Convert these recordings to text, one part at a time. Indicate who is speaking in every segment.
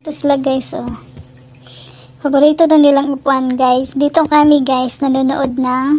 Speaker 1: Ito sila guys, oh. Paborito na nilang upuan guys. Dito kami guys, nanonood ng,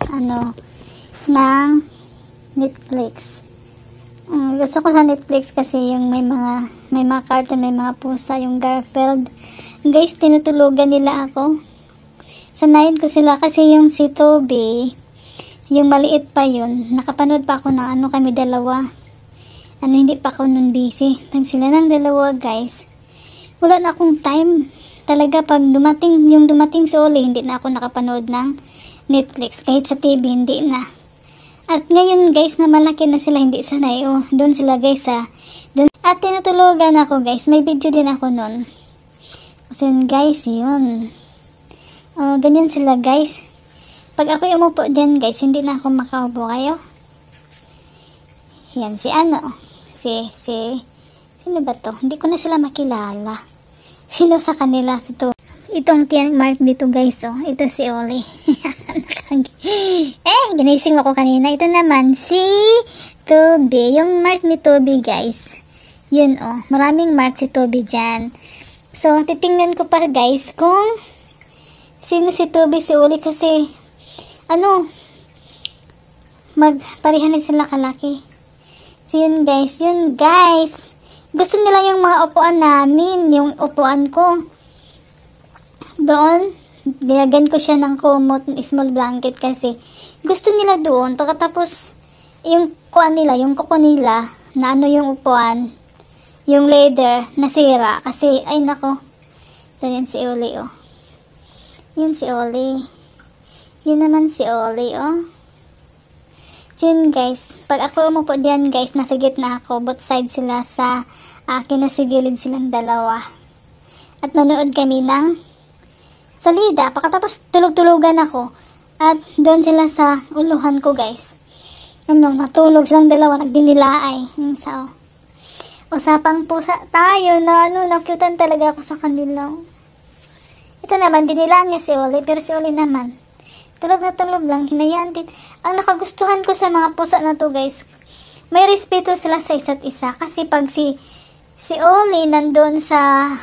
Speaker 1: ng Netflix. Gusto ko sa Netflix kasi yung may mga cartoon, may mga pusa, yung Garfield. Guys, tinutulugan nila ako. Sanayin ko sila kasi yung si Toby, yung maliit pa yun, nakapanood pa ako ng kami dalawa. Hindi pa ako nun busy. Nang sila ng dalawa guys. Wala na akong time. Talaga pag dumating si Oli, hindi na ako nakapanood ng Netflix. Kahit sa TV, hindi na. At ngayon guys, na malaki na sila, hindi sanay. Oh, doon sila guys doon. At tinutulugan ako guys. May video din ako nun. So yun guys, yun. Ganyan sila guys. Pag ako umupo dyan guys, hindi na ako makaupo kayo. Yan, sino ba to? Hindi ko na sila makilala. Sino sa kanila? Itong tiyan mark dito guys, oh. Ito si Oli. Ginising ako kanina. Ito naman si Toby. Yung mark ni Toby guys. Yun, oh. Maraming mark si Toby dyan. So, titingnan ko pa guys kung sino si Toby, si Oli kasi magparihan na sila kalaki. So, yun guys. Gusto nila yung mga upuan namin, yung upuan ko. Doon, nilagyan ko siya ng kumot, small blanket kasi gusto nila doon. Pagkatapos, yung kuko nila, na yung upuan, yung leather, nasira. Kasi, ay nako. So, yan si Oli, oh. Yun si Oli. Yun naman si Oli, oh. So, yun guys. Pag ako umupo diyan guys, nasa gitna ako. Both side sila sa akin, nasa gilid silang dalawa. At manood kami ng salida. Pagkatapos tulog-tulugan ako. At doon sila sa uluhan ko guys. Natulog silang dalawa. Nagdinilaay. Yung sa usapang pusa tayo na nakyutan talaga ako sa kanila. Ito naman, dinilaan niya si Oli. Pero si Oli naman, tulog na tulog lang, hinayaan din. Ang nakagustuhan ko sa mga pusa na to guys, may respeto sila sa isa't isa. Kasi pag si Oli nandun sa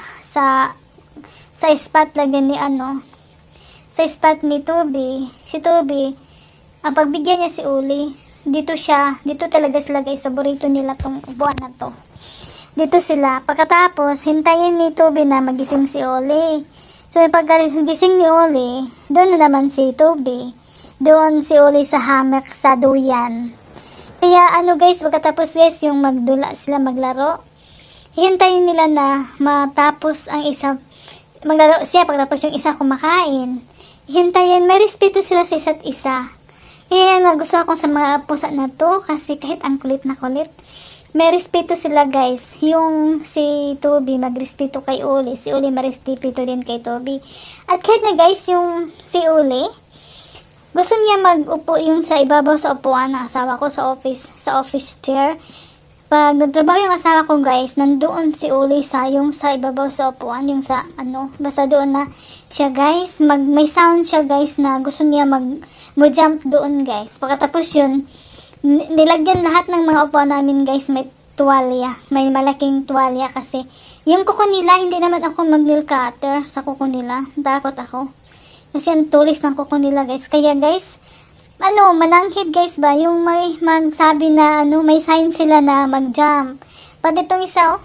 Speaker 1: spot lang ni sa spot ni Toby, si Toby, ang pagbigyan niya si Oli, dito talaga sila guys, paborito nila tong upuan na to. Dito sila, pagkatapos, hintayin ni Toby na magising si Oli. So, pag gising ni Oli, doon na naman si Toby. Doon si Oli sa hammock, sa duyan. Kaya guys, pagkatapos guys, yung magdula sila maglaro, hihintayin nila na matapos ang isa, maglaro siya, pagkatapos yung isa kumakain. Hihintayin, may respeto sila sa isa't isa. Kaya nagustuhan ko sa mga pusa na to, kasi kahit ang kulit na kulit, may respeto sila guys. Yung si Toby magrespeto kay Oli, si Oli marespeto din kay Toby. At kahit na guys, yung si Oli, gusto niya mag-upo yung sa ibabaw sa upuan ng asawa ko sa office chair. Pag nagtrabaho yung asawa ko guys, nandoon si Oli sa ibabaw sa upuan, yung sa basta doon na siya guys, may sound siya guys na gusto niya mo-jump doon guys. Pagkatapos yun, nilagyan lahat ng mga upuan namin guys, may tuwalya, may malaking tuwalya kasi yung kuko nila, hindi naman ako mag-nail cutter sa kuko nila, takot ako kasi ang tulis ng kuko nila guys. Kaya guys, mananghid guys ba, yung may magsabi na may sign sila na mag-jump. Pag itong isa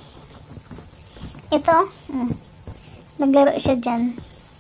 Speaker 1: ito, naglaro siya dyan.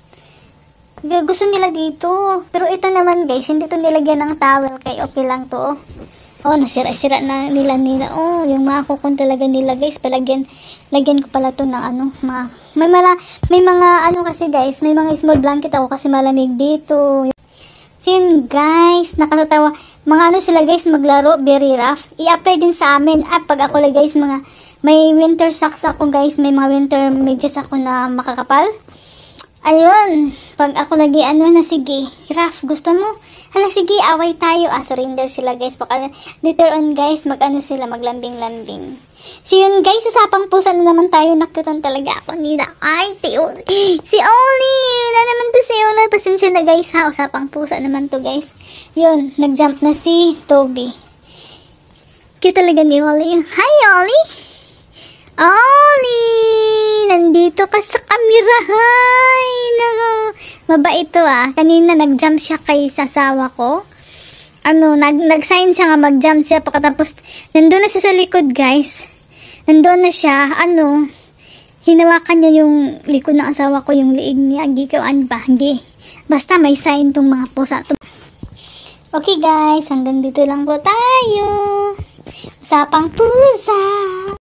Speaker 1: Gusto nila dito. Pero ito naman guys, hindi to nilagyan ng towel. Kaya okay lang to. Nasira-sira na nila. Yung mga kukon talaga nila guys. Lagyan ko pala to ng may mga kasi guys, may mga small blanket ako kasi malamig dito. So yun guys, nakatatawa. Mga sila guys, maglaro, very rough. I-apply din sa amin. Pag ako lang guys, may winter socks ako guys. May mga winter medyas ako na makakapal. Ayun, pag ako lagi na sige, rough, gusto mo? Hala, sige, away tayo. Surrender sila guys. Later on guys, sila, maglambing-lambing. So yun guys, usapang pusa na naman tayo. Nakutan talaga ako nila. Ay, si Oli! Wala naman to si Oli. Pasensya na guys ha, usapang pusa naman to guys. Yun, nag-jump na si Toby. Cute talaga ni Oli. Hi Oli! Oli! Nandito ka sa camera. Hay! Nako. Mabait to ah. Kanina nag-jump siya kay sasawa ko. Nag-sign siya nga mag-jump siya. Pagkatapos, nandun na siya sa likod guys. Nandun na siya. Hinawakan niya yung likod ng asawa ko, yung liig niya. Gikawaan ba? Basta may sign tong mga pusa. Okay guys, hanggang dito lang po tayo. Usapang pusa.